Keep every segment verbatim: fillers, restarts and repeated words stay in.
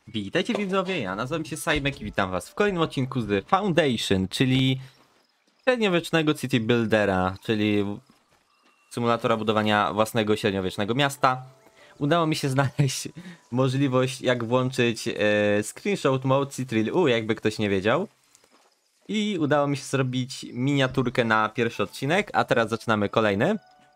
Witajcie widzowie, ja nazywam się Sajmek i witam was w kolejnym odcinku z Foundation, czyli średniowiecznego city buildera, czyli symulatora budowania własnego średniowiecznego miasta. Udało mi się znaleźć możliwość, jak włączyć e, screenshot mode Citril U, jakby ktoś nie wiedział. I udało mi się zrobić miniaturkę na pierwszy odcinek, a teraz zaczynamy kolejny.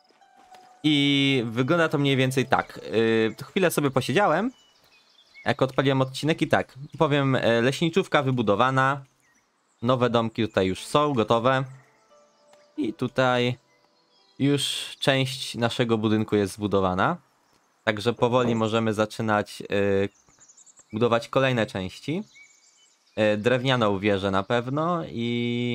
I wygląda to mniej więcej tak. E, chwilę sobie posiedziałem. Jak odpaliłem odcinek i tak, powiem, leśniczówka wybudowana, nowe domki tutaj już są, gotowe i tutaj już część naszego budynku jest zbudowana, także powoli możemy zaczynać y, budować kolejne części, y, drewnianą wieżę na pewno i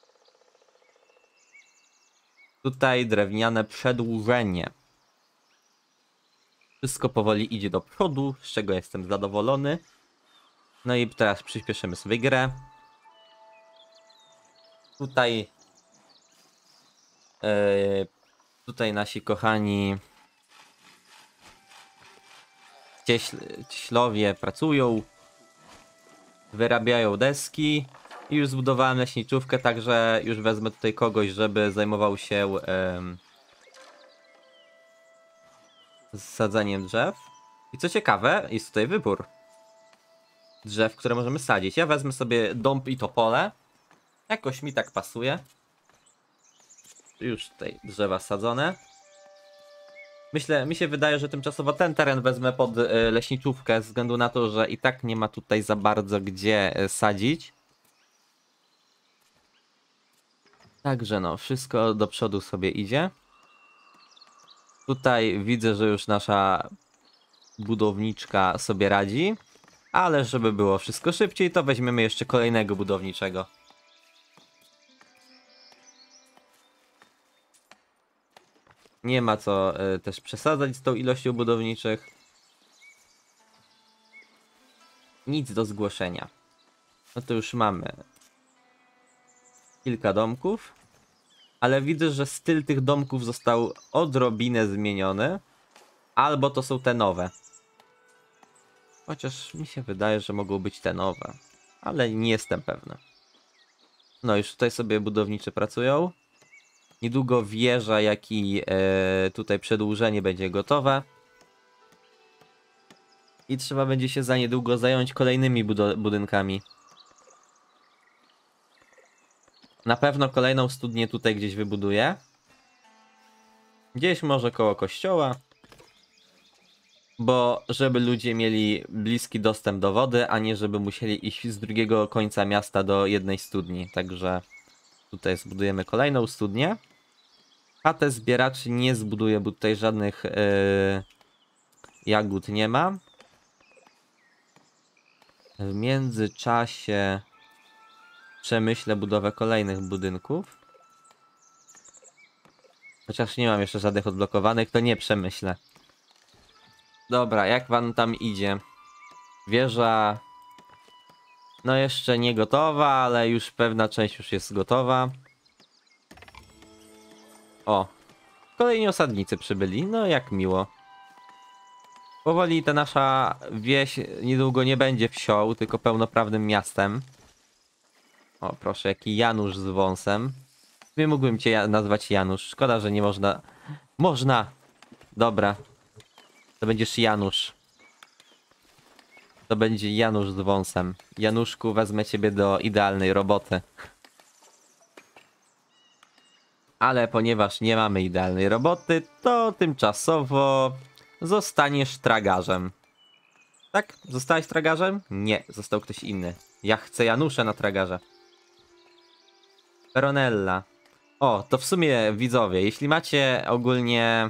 tutaj drewniane przedłużenie. Wszystko powoli idzie do przodu, z czego jestem zadowolony. No i teraz przyspieszymy sobie grę. Tutaj yy, tutaj nasi kochani cieśl, cieślowie pracują, wyrabiają deski i już zbudowałem leśniczówkę, także już wezmę tutaj kogoś, żeby zajmował się yy, sadzaniem drzew. I co ciekawe, jest tutaj wybór drzew, które możemy sadzić. Ja wezmę sobie dąb i topole. Jakoś mi tak pasuje. Już tutaj drzewa sadzone. Myślę, mi się wydaje, że tymczasowo ten teren wezmę pod y, leśniczówkę, ze względu na to, że i tak nie ma tutaj za bardzo gdzie y, sadzić. Także no, wszystko do przodu sobie idzie. Tutaj widzę, że już nasza budowniczka sobie radzi. Ale żeby było wszystko szybciej, to weźmiemy jeszcze kolejnego budowniczego. Nie ma co y, też przesadzać z tą ilością budowniczych. Nic do zgłoszenia. No to już mamy kilka domków. Ale widzę, że styl tych domków został odrobinę zmieniony. Albo to są te nowe. Chociaż mi się wydaje, że mogą być te nowe. Ale nie jestem pewny. No już tutaj sobie budowniczy pracują. Niedługo wieża, jak i e, tutaj przedłużenie będzie gotowe. I trzeba będzie się za niedługo zająć kolejnymi budynkami. Na pewno kolejną studnię tutaj gdzieś wybuduję. Gdzieś może koło kościoła. Bo żeby ludzie mieli bliski dostęp do wody, a nie żeby musieli iść z drugiego końca miasta do jednej studni. Także tutaj zbudujemy kolejną studnię. Chatę zbieraczy nie zbuduję, bo tutaj żadnych yy, jagód nie ma. W międzyczasie przemyślę budowę kolejnych budynków. Chociaż nie mam jeszcze żadnych odblokowanych, to nie przemyślę. Dobra, jak wam tam idzie? Wieża... No jeszcze nie gotowa, ale już pewna część już jest gotowa. O, kolejni osadnicy przybyli, no jak miło. Powoli ta nasza wieś niedługo nie będzie wsią, tylko pełnoprawnym miastem. O, proszę, jaki Janusz z wąsem. Nie mógłbym cię nazwać Janusz, szkoda, że nie można... Można! Dobra. To będziesz Janusz. To będzie Janusz z wąsem. Januszku, wezmę ciebie do idealnej roboty. Ale ponieważ nie mamy idealnej roboty, to tymczasowo zostaniesz tragarzem. Tak? Zostałeś tragarzem? Nie, został ktoś inny. Ja chcę Janusza na tragarza. Peronella. O, to w sumie widzowie, jeśli macie ogólnie...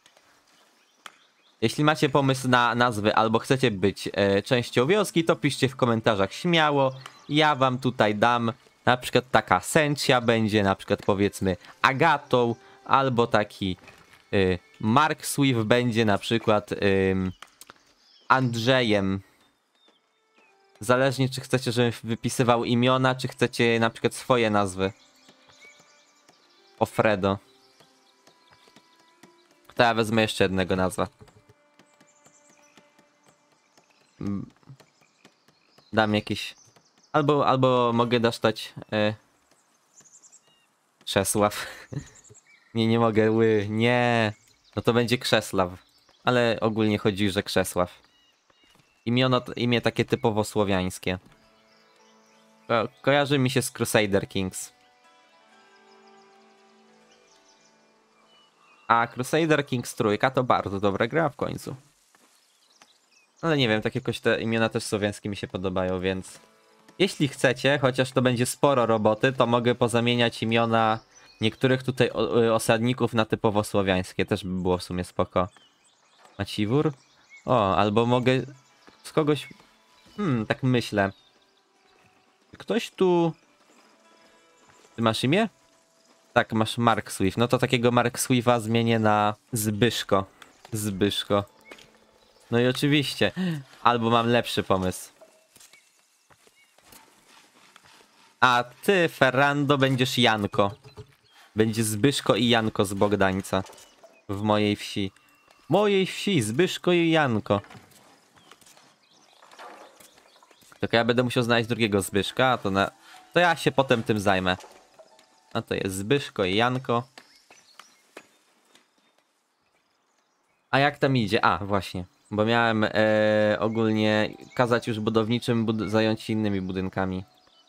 Jeśli macie pomysł na nazwy albo chcecie być e, częścią wioski, to piszcie w komentarzach śmiało. Ja wam tutaj dam. Na przykład taka Sentia będzie, na przykład powiedzmy Agatą, albo taki y, Mark Swift będzie na przykład y, Andrzejem. Zależnie czy chcecie, żebym wypisywał imiona, czy chcecie na przykład swoje nazwy. Ofredo. To ja wezmę jeszcze jednego nazwa. Dam jakieś... Albo, albo mogę dostać... E... Krzesław. Nie, nie mogę, ły, nie. No to będzie Krzesław. Ale ogólnie chodzi, że Krzesław. Imiono, imię takie typowo słowiańskie. Ko kojarzy mi się z Crusader Kings. A Crusader Kings trójka to bardzo dobra gra w końcu. Ale nie wiem, tak jakoś te imiona też słowiańskie mi się podobają, więc... Jeśli chcecie, chociaż to będzie sporo roboty, to mogę pozamieniać imiona niektórych tutaj osadników na typowo słowiańskie. Też by było w sumie spoko. Maciwór? O, albo mogę z kogoś... Hmm, tak myślę. Ktoś tu... Ty masz imię? Tak, masz Mark Swift. No to takiego Mark Swifta zmienię na Zbyszko. Zbyszko. No i oczywiście. Albo mam lepszy pomysł. A ty, Ferrando, będziesz Janko. Będzie Zbyszko i Janko z Bogdańca. W mojej wsi. Mojej wsi, Zbyszko i Janko. Tylko ja będę musiał znaleźć drugiego Zbyszka, a to na... To ja się potem tym zajmę. A to jest Zbyszko i Janko. A jak tam idzie? A, właśnie. Bo miałem e, ogólnie kazać już budowniczym bud zająć się innymi budynkami.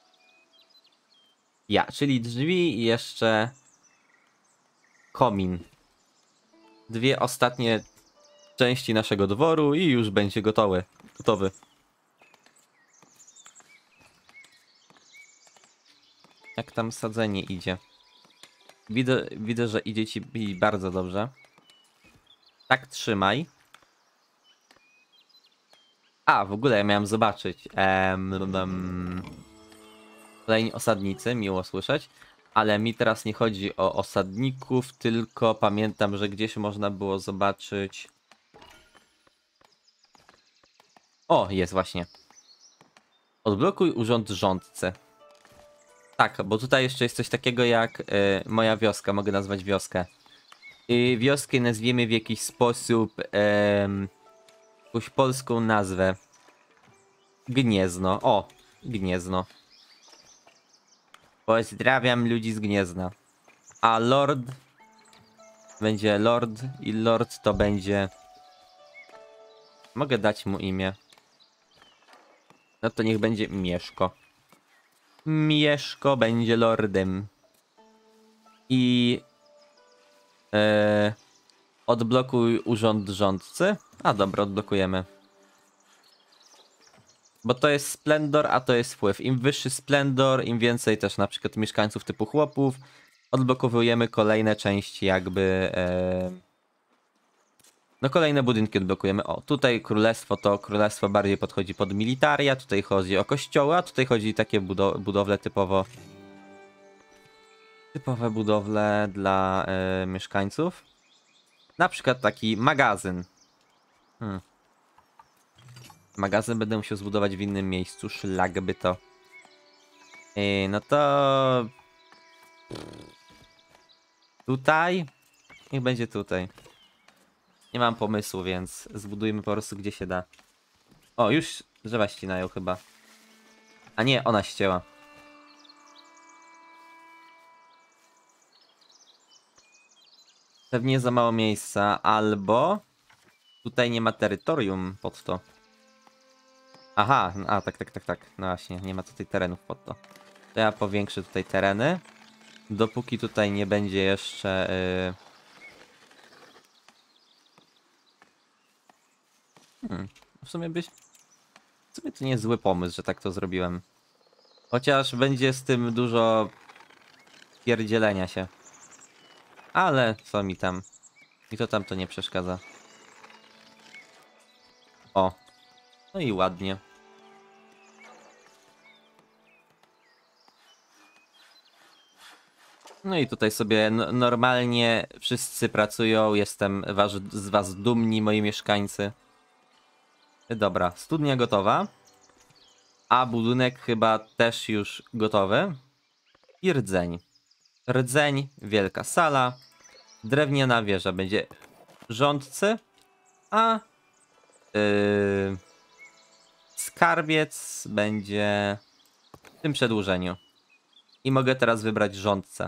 Ja, czyli drzwi i jeszcze komin. Dwie ostatnie części naszego dworu i już będzie gotowy. Gotowy. Jak tam sadzenie idzie? Widzę, widzę, że idzie ci bardzo dobrze. Tak trzymaj. A, w ogóle ja miałem zobaczyć. Ehm, um, kolejni osadnicy, miło słyszeć. Ale mi teraz nie chodzi o osadników, tylko pamiętam, że gdzieś można było zobaczyć... O, jest właśnie. Odblokuj urząd rządcy. Tak, bo tutaj jeszcze jest coś takiego jak y, moja wioska, mogę nazwać wioskę. I wioskę nazwiemy w jakiś sposób y, jakąś polską nazwę. Gniezno. O, Gniezno. Pozdrawiam ludzi z Gniezna. A Lord będzie Lord i Lord to będzie... Mogę dać mu imię. No to niech będzie Mieszko. Mieszko będzie lordem. I... Yy, odblokuj urząd rządcy. A dobra, odblokujemy. Bo to jest splendor, a to jest wpływ. Im wyższy splendor, im więcej też na przykład mieszkańców typu chłopów. Odblokowujemy kolejne części jakby... Yy, no kolejne budynki odblokujemy. O, tutaj królestwo to królestwo bardziej podchodzi pod militaria. Tutaj chodzi o kościoły, a tutaj chodzi takie budow budowle typowo... Typowe budowle dla yy, mieszkańców. Na przykład taki magazyn. Hmm. Magazyn będę musiał zbudować w innym miejscu. Szlak by to. Yy, no to... Tutaj? Niech będzie tutaj. Nie mam pomysłu, więc zbudujmy po prostu gdzie się da. O, już drzewa ścinają chyba. A nie, ona ścięła. Pewnie za mało miejsca, albo tutaj nie ma terytorium pod to. Aha, a tak, tak, tak, tak. No właśnie, nie ma tutaj terenów pod to. To ja powiększę tutaj tereny. Dopóki tutaj nie będzie jeszcze... Yy... Hmm, w sumie byś... W sumie to nie jest zły pomysł, że tak to zrobiłem. Chociaż będzie z tym dużo pierdzielenia się. Ale co mi tam? I to tam to nie przeszkadza. O. No i ładnie. No i tutaj sobie normalnie wszyscy pracują. Jestem was, z was dumni, moi mieszkańcy. Dobra, studnia gotowa. A budynek chyba też już gotowy. I rdzeń. Rdzeń, wielka sala. Drewniana wieża będzie rządcy. A yy, skarbiec będzie w tym przedłużeniu. I mogę teraz wybrać rządcę.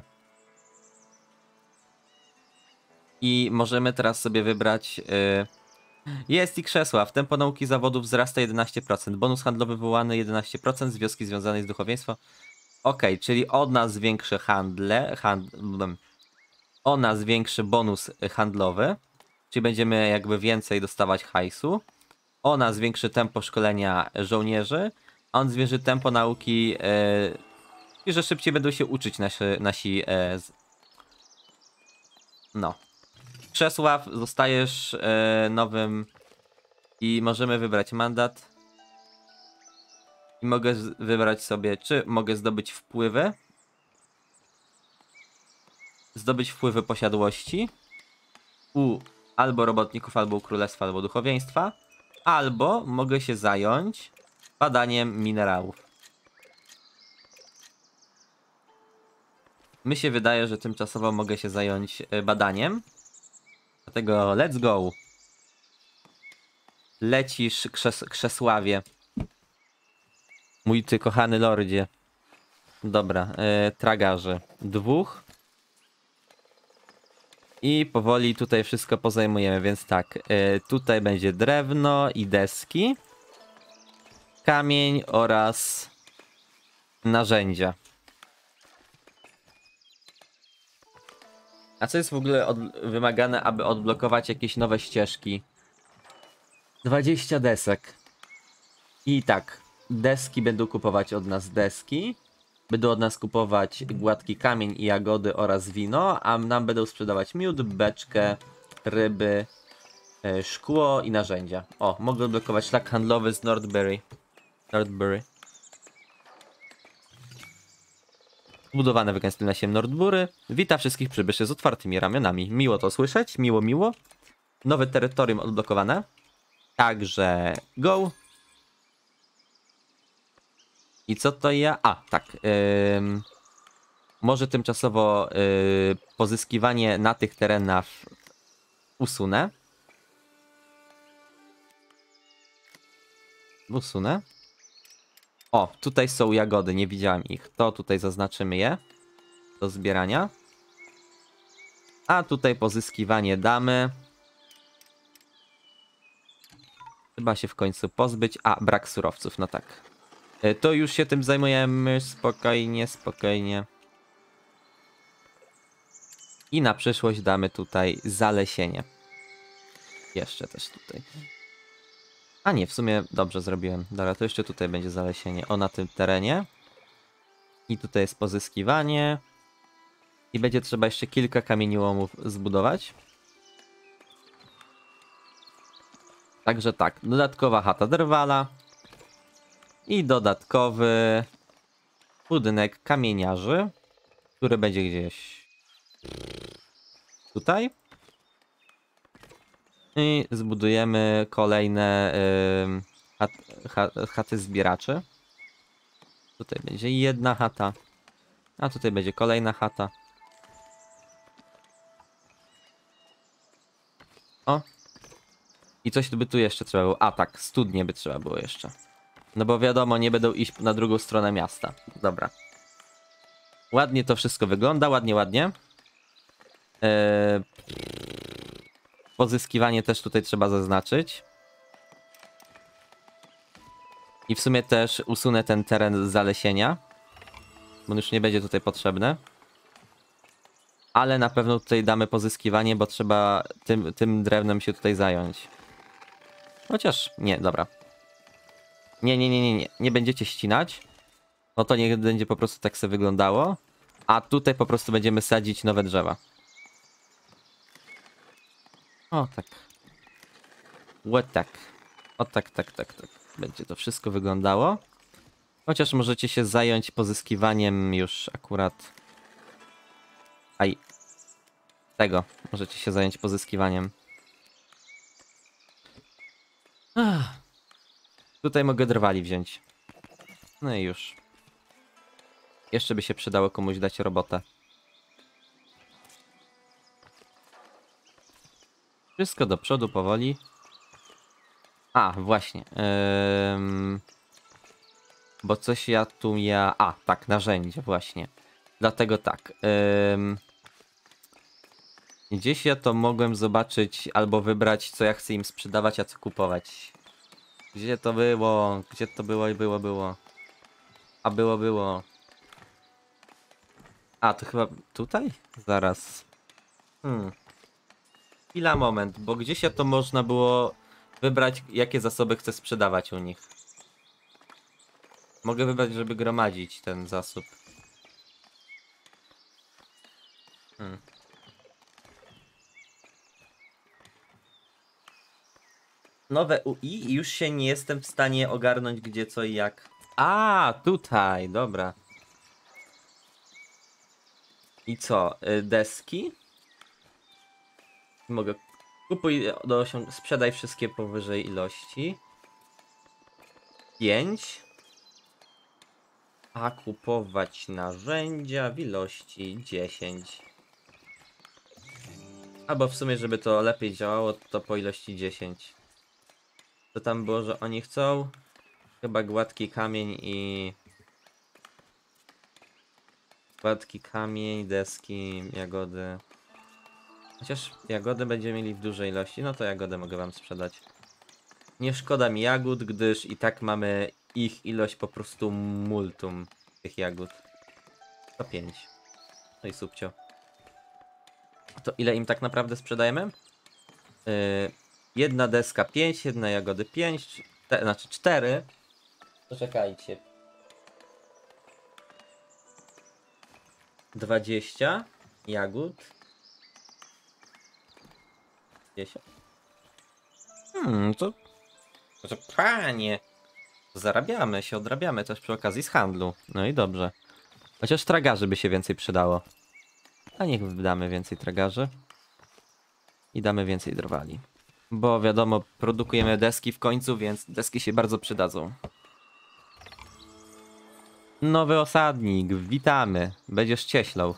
I możemy teraz sobie wybrać... Yy... Jest i krzesła. W tempo nauki zawodów wzrasta jedenaście procent. Bonus handlowy wywołany jedenaście procent z wioski związanej z duchowieństwem. Ok, czyli od nas większe handle... Hand... O nas większy bonus handlowy. Czyli będziemy jakby więcej dostawać hajsu. O nas zwiększy tempo szkolenia żołnierzy. A on zwiększy tempo nauki... Yy... I że szybciej będą się uczyć nasi... nasi yy... No. Czesław, zostajesz e, nowym i możemy wybrać mandat. I mogę wybrać sobie, czy mogę zdobyć wpływy. Zdobyć wpływy posiadłości. U albo robotników, albo u królestwa, albo duchowieństwa. Albo mogę się zająć badaniem minerałów. Mi się wydaje, że tymczasowo mogę się zająć badaniem. Dlatego let's go. Lecisz, krzes Krzesławie. Mój ty kochany lordzie. Dobra, e, tragarzy. Dwóch. I powoli tutaj wszystko pozajmujemy, więc tak. E, tutaj będzie drewno i deski. Kamień oraz narzędzia. A co jest w ogóle wymagane, aby odblokować jakieś nowe ścieżki? dwadzieścia desek. I tak, deski będą kupować od nas deski. Będą od nas kupować gładki kamień i jagody oraz wino, a nam będą sprzedawać miód, beczkę, ryby, e, szkło i narzędzia. O, mogę odblokować szlak handlowy z Nordbury. Nordbury. Zbudowane wykręcone się Nordbury. Wita wszystkich przybyszy z otwartymi ramionami. Miło to słyszeć, miło, miło. Nowe terytorium odblokowane. Także go. I co to ja? A, tak. Ym, może tymczasowo yy, pozyskiwanie na tych terenach usunę. Usunę. O, tutaj są jagody, nie widziałem ich. To tutaj zaznaczymy je do zbierania. A tutaj pozyskiwanie damy. Chyba się w końcu pozbyć. A, brak surowców, no tak. To już się tym zajmujemy. Spokojnie, spokojnie. I na przyszłość damy tutaj zalesienie. Jeszcze też tutaj. A nie, w sumie dobrze zrobiłem. Dobra, to jeszcze tutaj będzie zalesienie. O, na tym terenie. I tutaj jest pozyskiwanie. I będzie trzeba jeszcze kilka kamieniołomów zbudować. Także tak, dodatkowa chata drwala. I dodatkowy budynek kamieniarzy, który będzie gdzieś tutaj. I zbudujemy kolejne yy, chat, chat, chaty zbieraczy. Tutaj będzie jedna chata, a tutaj będzie kolejna chata. O. I coś by tu jeszcze trzeba było. A tak, studnie by trzeba było jeszcze. No bo wiadomo, nie będą iść na drugą stronę miasta. Dobra. Ładnie to wszystko wygląda, ładnie, ładnie. Eee... Pozyskiwanie też tutaj trzeba zaznaczyć. I w sumie też usunę ten teren z zalesienia. Bo on już nie będzie tutaj potrzebny. Ale na pewno tutaj damy pozyskiwanie, bo trzeba tym, tym drewnem się tutaj zająć. Chociaż, nie, dobra. Nie, nie, nie, nie, nie, nie będziecie ścinać. No to niech będzie po prostu tak sobie wyglądało. A tutaj po prostu będziemy sadzić nowe drzewa. O tak. Ło tak. O tak, tak, tak, tak. Będzie to wszystko wyglądało. Chociaż możecie się zająć pozyskiwaniem już akurat... Aj. Tego. Możecie się zająć pozyskiwaniem. Ach. Tutaj mogę drwali wziąć. No i już. Jeszcze by się przydało komuś dać robotę. Wszystko do przodu powoli. A, właśnie. Ym... Bo coś ja tu ja... A, tak, narzędzie właśnie. Dlatego tak. Ym... Gdzieś ja to mogłem zobaczyć albo wybrać, co ja chcę im sprzedawać, a co kupować. Gdzie to było? Gdzie to było i było, było? A było, było. A, to chyba tutaj? Zaraz. Hmm. Chwila, moment, bo gdzieś ja to można było wybrać, jakie zasoby chcę sprzedawać u nich. Mogę wybrać, żeby gromadzić ten zasób. Hmm. Nowe U I i już się nie jestem w stanie ogarnąć gdzie, co i jak. A, tutaj, dobra. I co? y, Deski? Mogę. Kupuj, do osiąg... sprzedaj wszystkie powyżej ilości. pięć. A kupować narzędzia w ilości dziesięć. Albo w sumie, żeby to lepiej działało, to po ilości dziesięć. To tam było, że oni chcą? Chyba gładki kamień i... Gładki kamień, deski, jagody. Chociaż jagody będziemy mieli w dużej ilości, no to jagodę mogę wam sprzedać. Nie szkoda mi jagód, gdyż i tak mamy ich ilość po prostu multum tych jagód. To pięć. No i subcio. To ile im tak naprawdę sprzedajemy? Yy, jedna deska pięć, jedna jagody pięć, te, znaczy cztery. Poczekajcie. dwadzieścia jagód. dziesięć. Hmm, to... to panie. Zarabiamy się, odrabiamy też przy okazji z handlu. No i dobrze. Chociaż tragarzy by się więcej przydało. A niech damy więcej tragarzy. I damy więcej drwali. Bo wiadomo, produkujemy deski w końcu, więc deski się bardzo przydadzą. Nowy osadnik, witamy. Będziesz cieślał.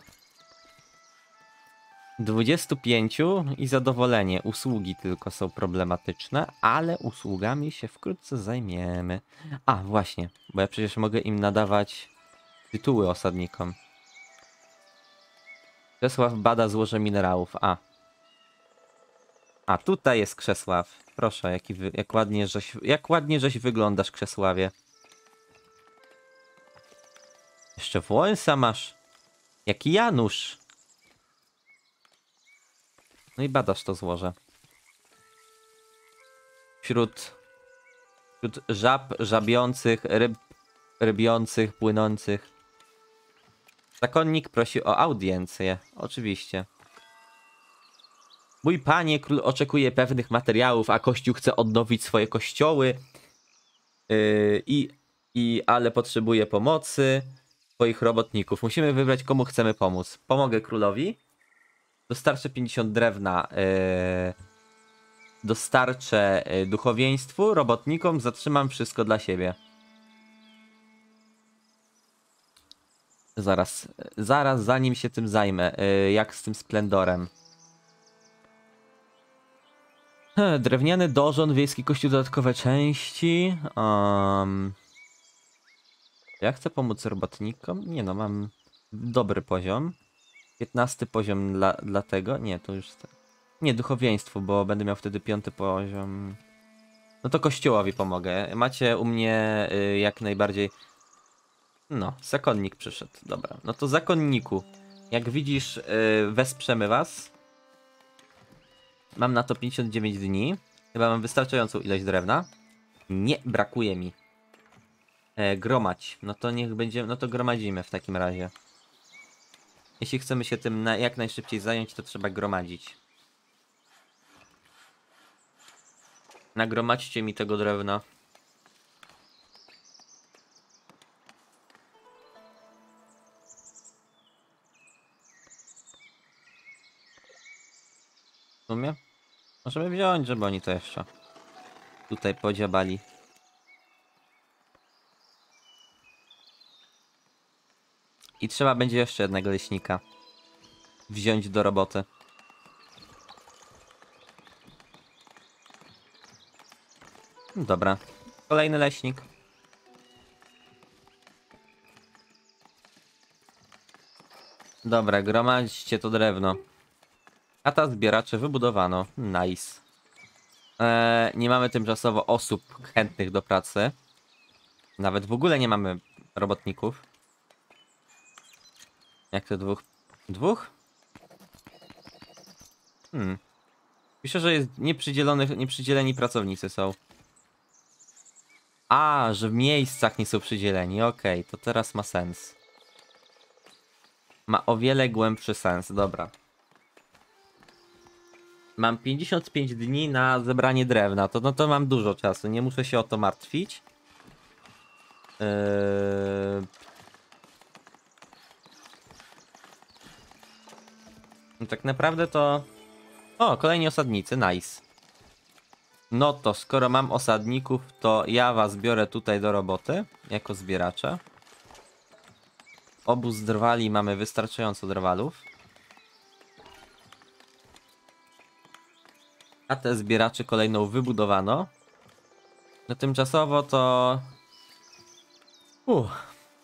dwadzieścia pięć i zadowolenie. Usługi tylko są problematyczne, ale usługami się wkrótce zajmiemy. A, właśnie, bo ja przecież mogę im nadawać tytuły osadnikom. Krzesław bada złoże minerałów. A. A, tutaj jest Krzesław. Proszę, jaki wy, jak, ładnie, żeś, jak ładnie żeś wyglądasz, Krzesławie. Jeszcze włąsa masz. Jaki Janusz. No i badasz to złoże. Wśród, wśród żab, żabiących, ryb, rybiących, płynących. Zakonnik prosi o audiencję. Oczywiście. Mój panie, król oczekuje pewnych materiałów, a kościół chce odnowić swoje kościoły. Yy, i, i, ale potrzebuje pomocy swoich robotników. Musimy wybrać, komu chcemy pomóc. Pomogę królowi. Dostarczę pięćdziesiąt drewna. Yy, dostarczę yy, duchowieństwu, robotnikom. Zatrzymam wszystko dla siebie. Zaraz, zaraz, zanim się tym zajmę. Yy, jak z tym splendorem. He, drewniany dorząd, wiejski kościół, dodatkowe części. Um, ja chcę pomóc robotnikom. Nie no, mam dobry poziom. piętnasty poziom dla, dla tego. Nie, to już... Nie, duchowieństwu, bo będę miał wtedy piąty poziom. No to kościołowi pomogę. Macie u mnie y, jak najbardziej... No, zakonnik przyszedł. Dobra, no to zakonniku. Jak widzisz, y, wesprzemy was. Mam na to pięćdziesiąt dziewięć dni. Chyba mam wystarczającą ilość drewna. Nie, brakuje mi. E, gromadź. No to niech będzie... No to gromadzimy w takim razie. Jeśli chcemy się tym na, jak najszybciej zająć, to trzeba gromadzić. Nagromadźcie mi tego drewna. W sumie? Możemy wziąć, żeby oni to jeszcze tutaj podziabali. I trzeba będzie jeszcze jednego leśnika wziąć do roboty. Dobra. Kolejny leśnik. Dobra, gromadźcie to drewno. Chata zbieracze wybudowano. Nice. Eee, nie mamy tymczasowo osób chętnych do pracy. Nawet w ogóle nie mamy robotników. Jak to dwóch? Dwóch? Hmm. Pisze, że jest nieprzydzielonych, nieprzydzieleni pracownicy są. A, że w miejscach nie są przydzieleni. Okej, okay, to teraz ma sens. Ma o wiele głębszy sens, dobra. Mam pięćdziesiąt pięć dni na zebranie drewna, to no to mam dużo czasu, nie muszę się o to martwić. Yy... No tak naprawdę to... O, kolejni osadnicy, nice. No to skoro mam osadników, to ja was biorę tutaj do roboty, jako zbieracze. Obóz drwali mamy wystarczająco drwalów. A te zbieraczy kolejną wybudowano. No tymczasowo to... Uff.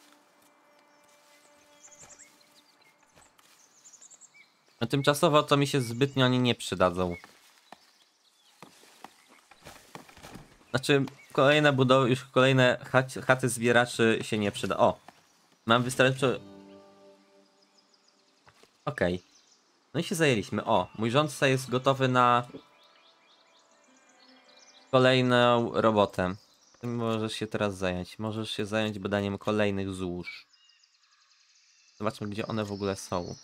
No tymczasowo to mi się zbytnio oni nie przydadzą. Znaczy, kolejne budowy, już kolejne chaty, chaty zbieraczy się nie przyda. O! Mam wystarczająco... Okej. Okay. No i się zajęliśmy. O! Mój rządca jest gotowy na... kolejną robotę. Tym możesz się teraz zająć. Możesz się zająć badaniem kolejnych złóż. Zobaczmy, gdzie one w ogóle są.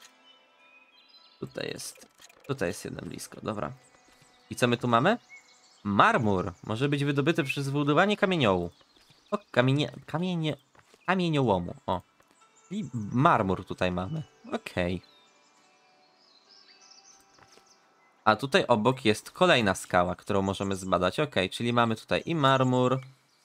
Tutaj jest. Tutaj jest jeden blisko, dobra. I co my tu mamy? Marmur. Może być wydobyty przez zbudowanie kamieniołu. O, kamienie... Kamienie... Kamieniołomu. O. I marmur tutaj mamy. Okej. Okay. A tutaj obok jest kolejna skała, którą możemy zbadać. Ok, czyli mamy tutaj i marmur.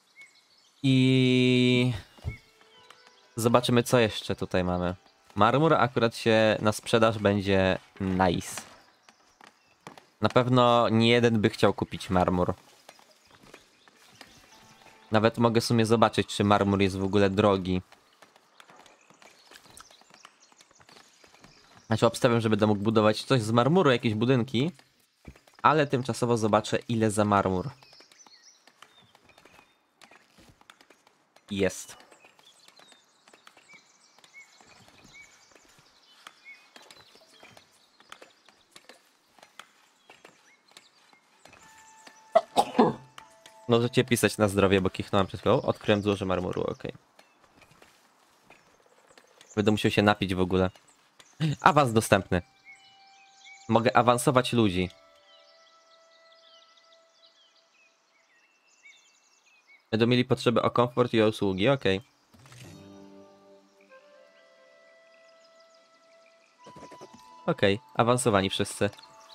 I... Zobaczymy, co jeszcze tutaj mamy. Marmur akurat się na sprzedaż będzie nice. Na pewno nie jeden by chciał kupić marmur. Nawet mogę w sumie zobaczyć, czy marmur jest w ogóle drogi. Znaczy obstawiam, że będę mógł budować coś z marmuru, jakieś budynki. Ale tymczasowo zobaczę, ile za marmur. Jest. Możecie pisać na zdrowie, bo kichnąłem przed chwilą. Odkryłem złoże marmuru, ok. Będę musiał się napić w ogóle. Awans dostępny. Mogę awansować ludzi. Będą mieli potrzebę o komfort i o usługi, ok. Ok, awansowani wszyscy.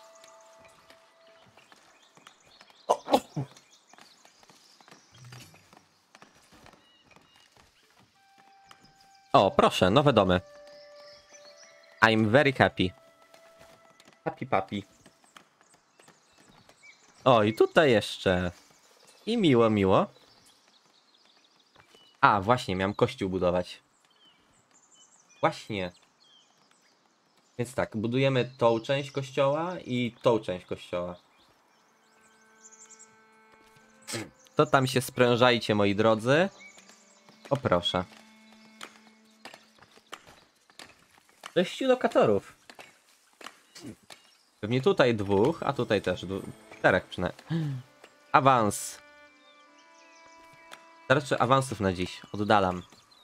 O, proszę, nowe domy. I'm very happy. Happy papi. O, i tutaj jeszcze. I miło, miło. A, właśnie, miałem kościół budować. Właśnie. Więc tak, budujemy tą część kościoła i tą część kościoła. To tam się sprężajcie, moi drodzy. O, proszę. Sześciu lokatorów. Pewnie tutaj dwóch, a tutaj też czterech przynajmniej. Awans. Starczy awansów na dziś. Oddalam.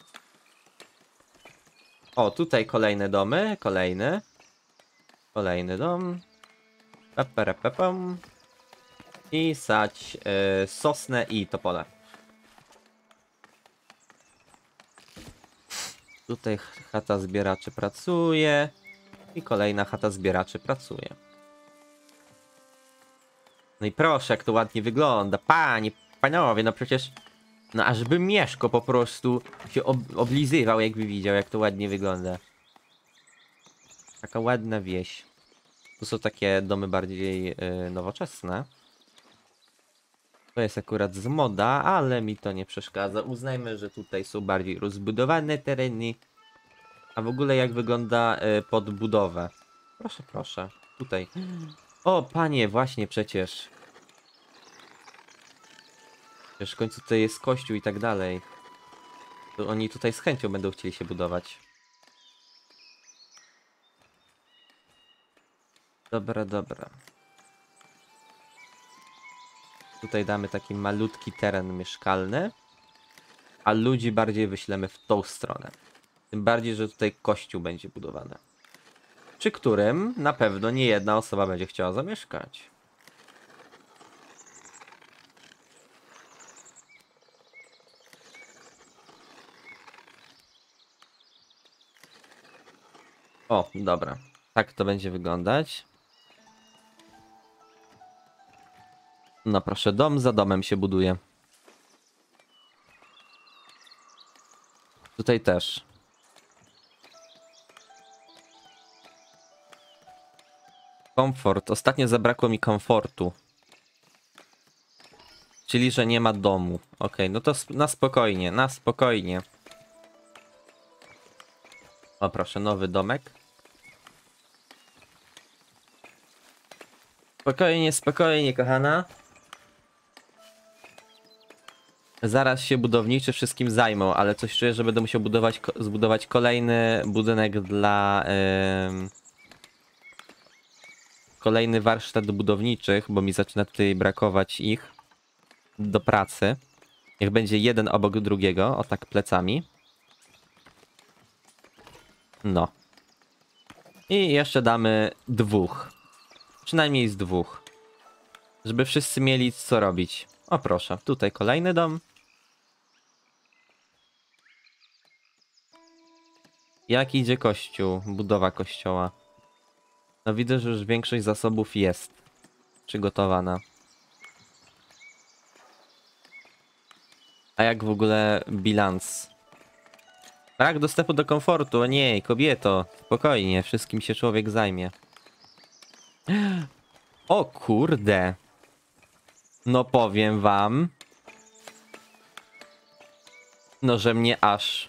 O, tutaj kolejne domy. Kolejny. Kolejny dom. Peperepepom. I sać yy, sosnę i topole. Tutaj chata zbieraczy pracuje. I kolejna chata zbieraczy pracuje. No i proszę, jak to ładnie wygląda. Panie, panowie, no przecież... No aż by Mieszko po prostu się ob oblizywał, jakby widział, jak to ładnie wygląda. Taka ładna wieś. Tu są takie domy bardziej yy, nowoczesne. To jest akurat z moda, ale mi to nie przeszkadza. Uznajmy, że tutaj są bardziej rozbudowane tereny. A w ogóle jak wygląda y, podbudowę? Proszę, proszę. Tutaj. O, panie, właśnie przecież. Przecież w końcu tutaj jest kościół i tak dalej. To oni tutaj z chęcią będą chcieli się budować. Dobra, dobra. Tutaj damy taki malutki teren mieszkalny. A ludzi bardziej wyślemy w tą stronę. Tym bardziej, że tutaj kościół będzie budowany. Przy którym na pewno nie jedna osoba będzie chciała zamieszkać. O, dobra. Tak to będzie wyglądać. No proszę, dom za domem się buduje. Tutaj też. Komfort. Ostatnio zabrakło mi komfortu. Czyli, że nie ma domu. Ok, no to na spokojnie, na spokojnie. O proszę, nowy domek. Spokojnie, spokojnie, kochana. Zaraz się budowniczy wszystkim zajmą, ale coś czuję, że będę musiał budować, zbudować kolejny budynek dla... Yy, kolejny warsztat budowniczych, bo mi zaczyna tutaj brakować ich do pracy. Niech będzie jeden obok drugiego, o tak plecami. No. I jeszcze damy dwóch. Przynajmniej z dwóch. Żeby wszyscy mieli co robić. O proszę, tutaj kolejny dom. Jak idzie kościół? Budowa kościoła. No widzę, że już większość zasobów jest przygotowana. A jak w ogóle bilans? Brak dostępu do komfortu. O nie, kobieto. Spokojnie, wszystkim się człowiek zajmie. O kurde. No powiem wam. No, że mnie aż...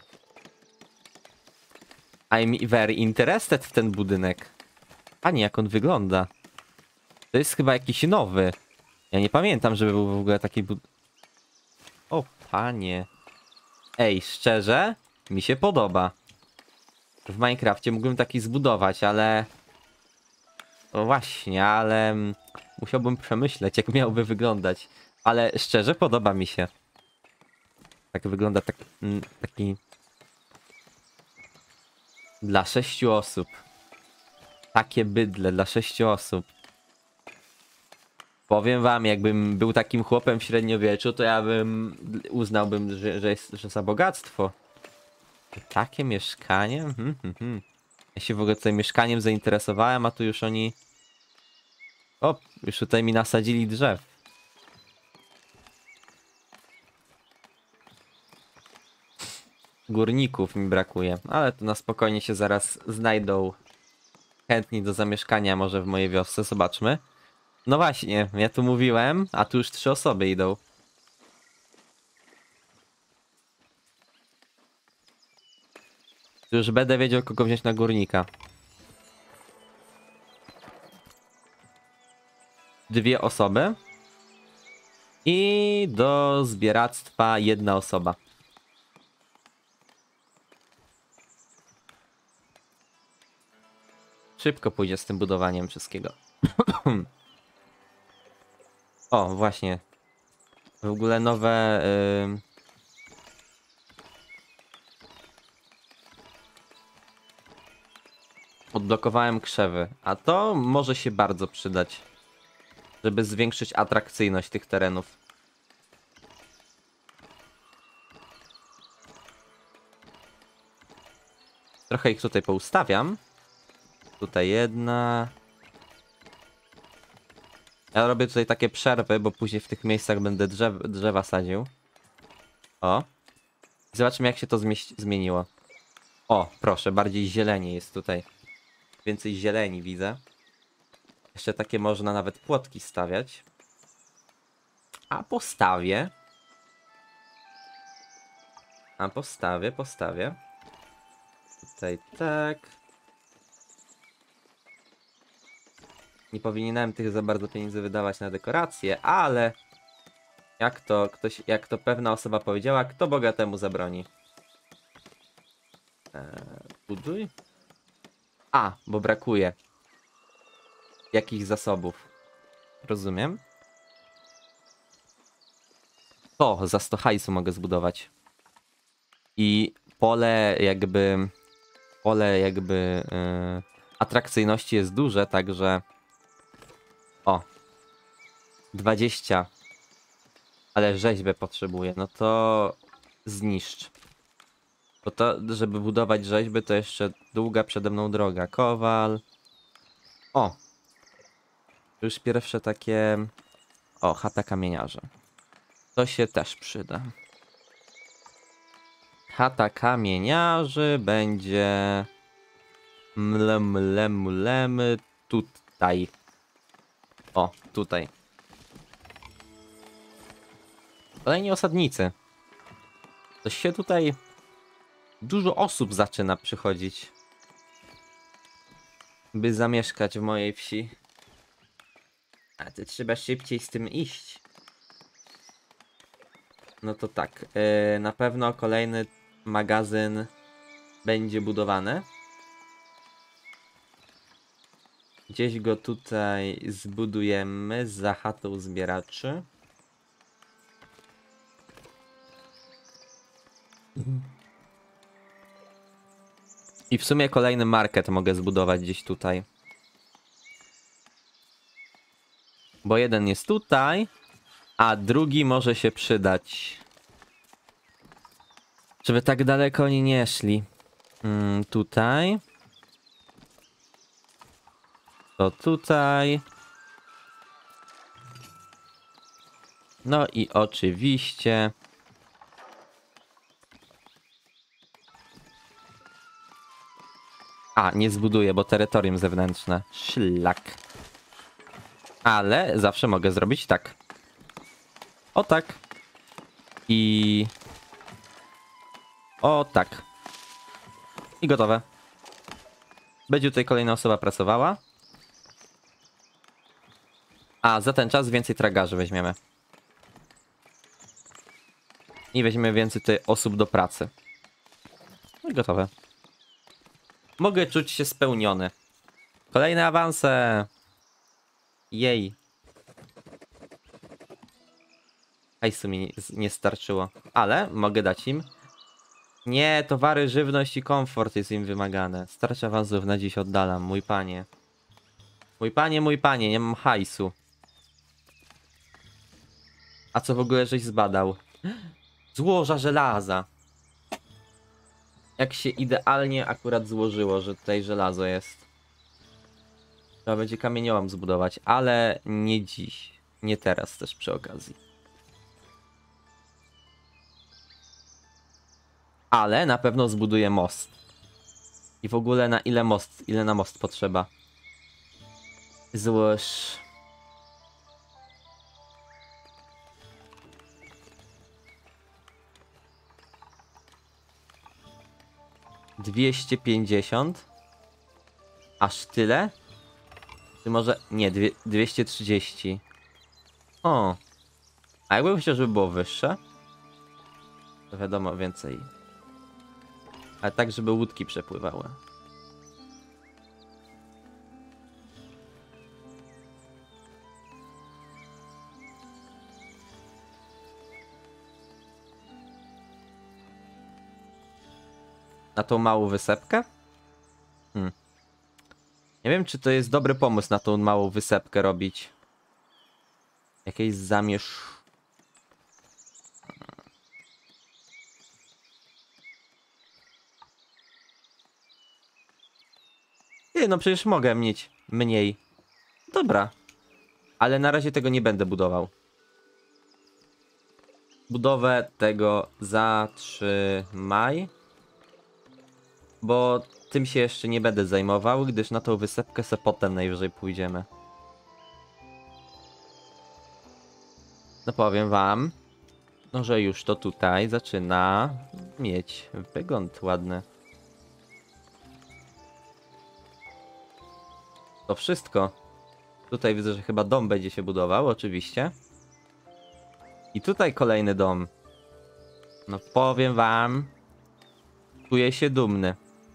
I'm very interested w ten budynek. Panie, jak on wygląda. To jest chyba jakiś nowy. Ja nie pamiętam, żeby był w ogóle taki bud... O panie. Ej, szczerze? Mi się podoba. W Minecrafcie mógłbym taki zbudować, ale... No właśnie, ale... Musiałbym przemyśleć, jak miałby wyglądać. Ale szczerze, podoba mi się. Tak wygląda tak, taki... Dla sześciu osób. Takie bydle dla sześciu osób. Powiem wam, jakbym był takim chłopem w średniowieczu, to ja bym uznałbym, że, że jest że za bogactwo. Takie mieszkanie? Hmm, hmm, hmm. Ja się w ogóle tutaj mieszkaniem zainteresowałem, a tu już oni... O, już tutaj mi nasadzili drzew. Górników mi brakuje, ale to na spokojnie się zaraz znajdą chętni do zamieszkania może w mojej wiosce, zobaczmy. No właśnie, ja tu mówiłem, a tu już trzy osoby idą. Tu już będę wiedział, kogo wziąć na górnika. Dwie osoby. I do zbieractwa jedna osoba. Szybko pójdzie z tym budowaniem wszystkiego. O, właśnie. W ogóle nowe... Yy... Odblokowałem krzewy, a to może się bardzo przydać, żeby zwiększyć atrakcyjność tych terenów. Trochę ich tutaj poustawiam. Tutaj jedna. Ja robię tutaj takie przerwy, bo później w tych miejscach będę drzew, drzewa sadził. O. Zobaczmy, jak się to zmieniło. O, proszę, bardziej zieleni jest tutaj. Więcej zieleni widzę. Jeszcze takie można nawet płotki stawiać. A postawię. A postawię, postawię. tutaj tak. Nie powinienem tych za bardzo pieniędzy wydawać na dekoracje, ale jak to ktoś, jak to pewna osoba powiedziała, kto bogatemu zabroni? Eee, buduj? A, bo brakuje jakichś zasobów. Rozumiem. To za sto hajsu mogę zbudować. I pole jakby... Pole jakby... Yy, atrakcyjności jest duże, także... O. dwadzieścia. Ale rzeźbę potrzebuję. No to... Zniszcz. Bo to, żeby budować rzeźby, to jeszcze długa przede mną droga. Kowal. O. Już pierwsze takie... O, chata kamieniarza. To się też przyda. Chata kamieniarzy będzie... Mle, mle, mlemy tutaj. O, tutaj. Kolejni osadnicy. Coś się tutaj... Dużo osób zaczyna przychodzić, by zamieszkać w mojej wsi. A to trzeba szybciej z tym iść. No to tak. Yy, na pewno kolejny magazyn będzie budowany. Gdzieś go tutaj zbudujemy za chatą zbieraczy. I w sumie kolejny market mogę zbudować gdzieś tutaj. Bo jeden jest tutaj, a drugi może się przydać. Żeby tak daleko oni nie szli. Hmm, tutaj. To tutaj. No i oczywiście... A, nie zbuduję, bo terytorium zewnętrzne. Szlak. Ale zawsze mogę zrobić tak. O tak. I... O tak. I gotowe. Będzie tutaj kolejna osoba pracowała. A, za ten czas więcej tragarzy weźmiemy. I weźmiemy więcej tutaj osób do pracy. No i gotowe. Mogę czuć się spełniony. Kolejne awanse. Jej. Hajsu mi nie, nie starczyło. Ale mogę dać im. Nie, towary, żywność i komfort jest im wymagane. Starcie awansów na dziś oddalam, mój panie. Mój panie, mój panie, nie mam hajsu. A co w ogóle żeś zbadał? Złoża żelaza. Jak się idealnie akurat złożyło, że tutaj żelazo jest. Trzeba będzie kamieniołom zbudować, ale nie dziś. Nie teraz też przy okazji. Ale na pewno zbuduję most. I w ogóle na ile most, ile na most potrzeba? Złóż... dwieście pięćdziesiąt? Aż tyle? Czy może... Nie, dwie, dwieście trzydzieści. O. A jakbym chciał, żeby było wyższe? To wiadomo, więcej. Ale tak, żeby łódki przepływały. Na tą małą wysepkę? Hmm. Nie wiem, czy to jest dobry pomysł na tą małą wysepkę robić. Jakieś zamierz... Nie, no przecież mogę mieć mniej. Dobra. Ale na razie tego nie będę budował. Budowę tego zatrzymaj. Bo tym się jeszcze nie będę zajmował, gdyż na tą wysepkę se potem najwyżej pójdziemy. No powiem wam, no że już to tutaj zaczyna mieć wygląd ładny. To wszystko. Tutaj widzę, że chyba dom będzie się budował, oczywiście. I tutaj kolejny dom. No powiem wam, czuję się dumny.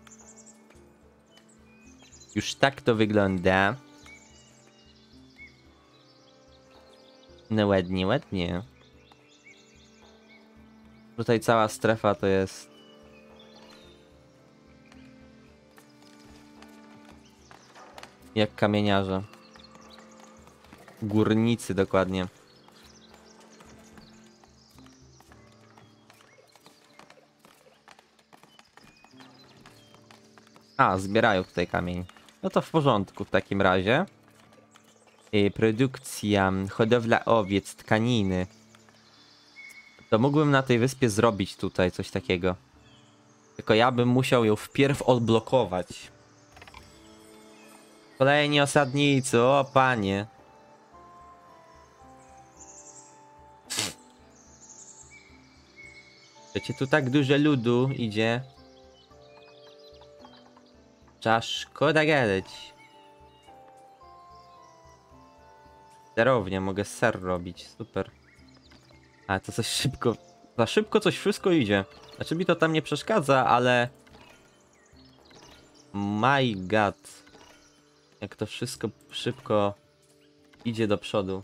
Już tak to wygląda. No ładnie, ładnie. Tutaj cała strefa to jest... jak kamieniarze. Górnicy dokładnie. A, zbierają tutaj kamień. No to w porządku w takim razie. Yy, produkcja, hodowla owiec, tkaniny. To mógłbym na tej wyspie zrobić tutaj coś takiego. Tylko ja bym musiał ją wpierw odblokować. Kolejni osadnicy, o panie. Wiecie, tu tak dużo ludu idzie. Trzeba szkoda gadać. Serownia, mogę ser robić, super. Ale to coś szybko, za szybko coś wszystko idzie. Znaczy mi to tam nie przeszkadza, ale... My god. Jak to wszystko szybko idzie do przodu.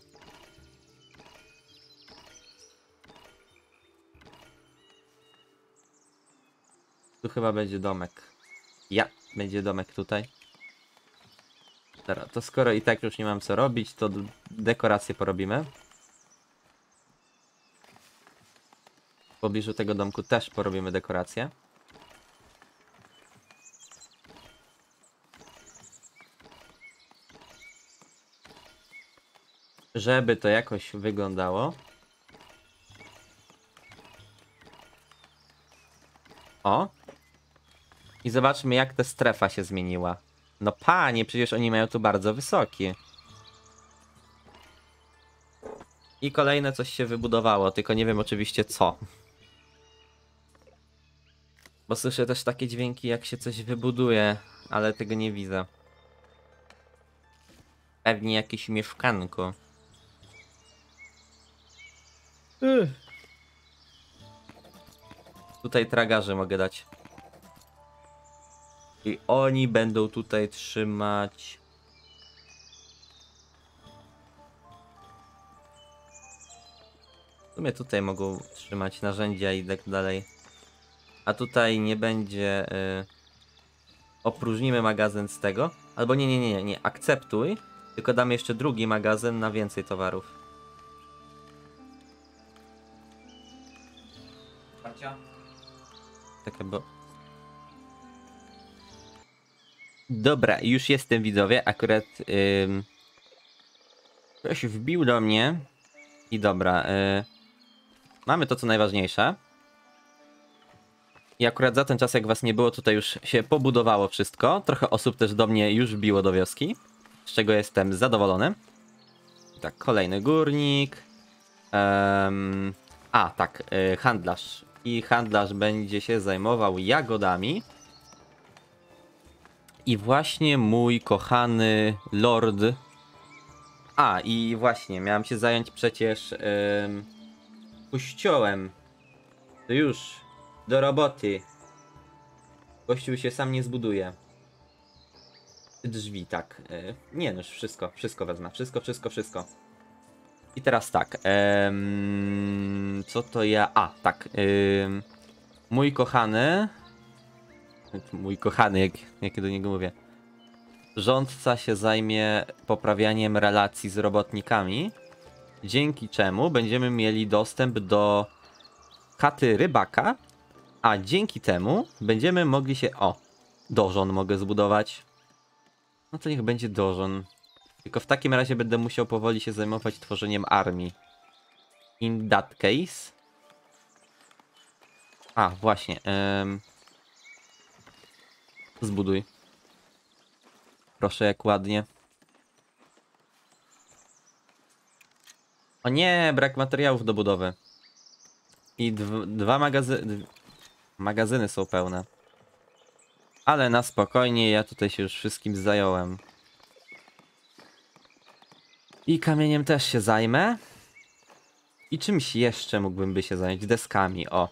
Tu chyba będzie domek. Ja, będzie domek tutaj. Dobra, to skoro i tak już nie mam co robić, to dekoracje porobimy. W pobliżu tego domku też porobimy dekoracje. Żeby to jakoś wyglądało. O! I zobaczmy, jak ta strefa się zmieniła. No panie, przecież oni mają tu bardzo wysokie. I kolejne coś się wybudowało, tylko nie wiem oczywiście co. Bo słyszę też takie dźwięki, jak się coś wybuduje, ale tego nie widzę. Pewnie jakieś mieszkanko. Ech. Tutaj tragarze mogę dać. I oni będą tutaj trzymać... W sumie tutaj mogą trzymać narzędzia i tak dalej. A tutaj nie będzie... Yy... Opróżnimy magazyn z tego. Albo nie, nie, nie, nie, nie. Akceptuj. Tylko damy jeszcze drugi magazyn na więcej towarów. Takie bo... Dobra, już jestem, widzowie. Akurat ym... ktoś wbił do mnie. I dobra, yy... mamy to co najważniejsze. I akurat za ten czas, jak was nie było, tutaj już się pobudowało wszystko. Trochę osób też do mnie już wbiło do wioski, z czego jestem zadowolony. Tak, kolejny górnik. Um... A, tak, yy, handlarz. I handlarz będzie się zajmował jagodami. I właśnie mój kochany lord... A, i właśnie, miałem się zająć przecież yy, kościołem. To już, do roboty. Kościół się sam nie zbuduje. Drzwi, tak. Yy, nie, no już wszystko, wszystko wezmę. Wszystko, wszystko, wszystko. I teraz tak. Yy, co to ja... A, tak. Yy, mój kochany... Mój kochany, jak, jak do niego mówię. Rządca się zajmie poprawianiem relacji z robotnikami, dzięki czemu będziemy mieli dostęp do chaty rybaka, a dzięki temu będziemy mogli się... O, dożon mogę zbudować. No to niech będzie dożon. Tylko w takim razie będę musiał powoli się zajmować tworzeniem armii. In that case... A, właśnie. Ym... Zbuduj. Proszę, jak ładnie. O nie, brak materiałów do budowy. I dwa magazyny... Magazyny są pełne. Ale na spokojnie, ja tutaj się już wszystkim zająłem. I kamieniem też się zajmę. I czymś jeszcze mógłbym by się zająć? Deskami, o.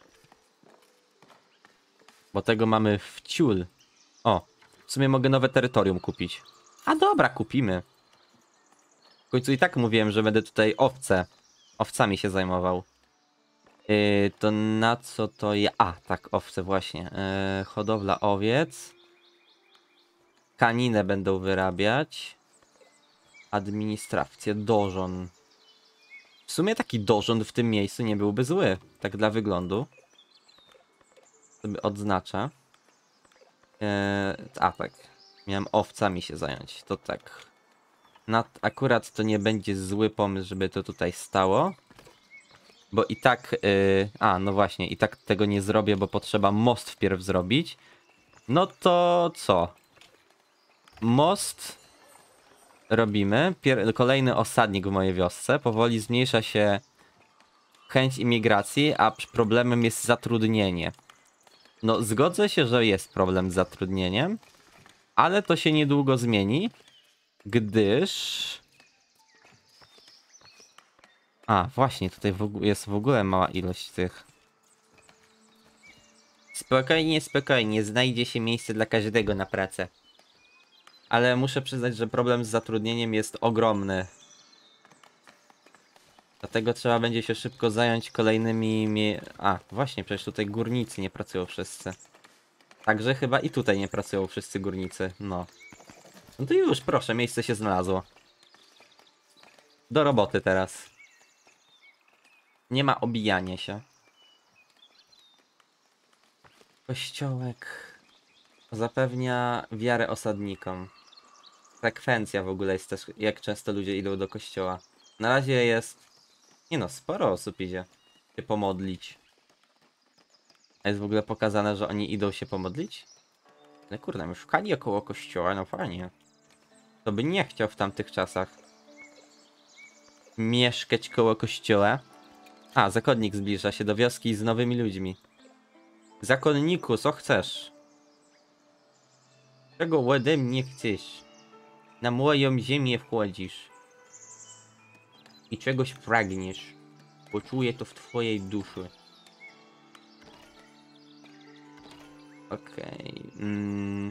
Bo tego mamy w ciul. O, w sumie mogę nowe terytorium kupić. A dobra, kupimy. W końcu i tak mówiłem, że będę tutaj owce. Owcami się zajmował. Yy, to na co to je... A, tak, owce właśnie. Yy, hodowla owiec. Kaninę będą wyrabiać. Administrację, dożon. W sumie taki dożon w tym miejscu nie byłby zły. Tak dla wyglądu. Sobie odznaczę. Yy, a tak. Miałem owcami się zająć. To tak. Nad, akurat to nie będzie zły pomysł, żeby to tutaj stało. Bo i tak... Yy, a, no właśnie. I tak tego nie zrobię, bo potrzeba most wpierw zrobić. No to co? Most robimy. Pier kolejny osadnik w mojej wiosce. Powoli zmniejsza się chęć imigracji, a problemem jest zatrudnienie. No, zgodzę się, że jest problem z zatrudnieniem, ale to się niedługo zmieni, gdyż... A, właśnie, tutaj w jest w ogóle mała ilość tych. Spokojnie, spokojnie, znajdzie się miejsce dla każdego na pracę. Ale muszę przyznać, że problem z zatrudnieniem jest ogromny. Dlatego trzeba będzie się szybko zająć kolejnymi... Mie A, właśnie, przecież tutaj górnicy nie pracują wszyscy. Także chyba i tutaj nie pracują wszyscy górnicy, no. No to już, proszę, miejsce się znalazło. Do roboty teraz. Nie ma obijania się. Kościołek zapewnia wiarę osadnikom. Frekwencja w ogóle jest też, jak często ludzie idą do kościoła. Na razie jest... Nie no, sporo osób idzie się pomodlić. A jest w ogóle pokazane, że oni idą się pomodlić? Ale kurde, mieszkali około kościoła, no fajnie. To by nie chciał w tamtych czasach mieszkać koło kościoła. A, zakonnik zbliża się do wioski z nowymi ludźmi. Zakonniku, co chcesz? Czego ode mnie chcesz? Na moją ziemię wchodzisz. I czegoś pragniesz. Poczuję to w twojej duszy. Okej. Okay. Mm.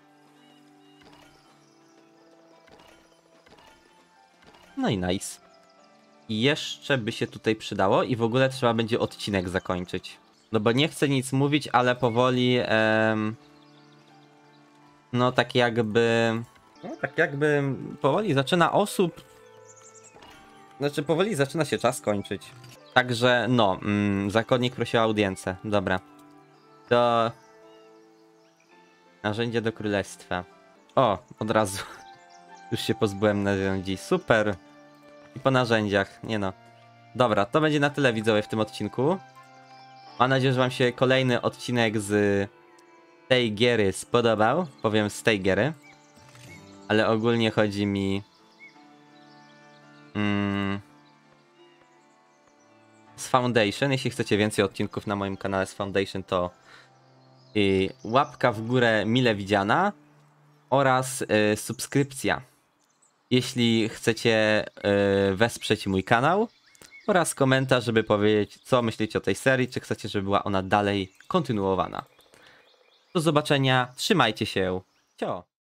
No i nice. I jeszcze by się tutaj przydało i w ogóle trzeba będzie odcinek zakończyć. No bo nie chcę nic mówić, ale powoli... Em, no tak jakby... No tak jakby powoli zaczyna osób... Znaczy powoli zaczyna się czas kończyć. Także no, mm, zakonnik prosi o audiencję. Dobra. To... Narzędzie do królestwa. O, od razu. Już się pozbyłem narzędzi. Super. I po narzędziach, nie no. Dobra, to będzie na tyle, widzowie, w tym odcinku. Mam nadzieję, że wam się kolejny odcinek z tej giery spodobał. Powiem z tej giery. Ale ogólnie chodzi mi... Mm, z Foundation. Jeśli chcecie więcej odcinków na moim kanale z Foundation, to y, łapka w górę mile widziana oraz y, subskrypcja. Jeśli chcecie y, wesprzeć mój kanał oraz komentarz, żeby powiedzieć, co myślicie o tej serii, czy chcecie, żeby była ona dalej kontynuowana. Do zobaczenia, trzymajcie się, cio!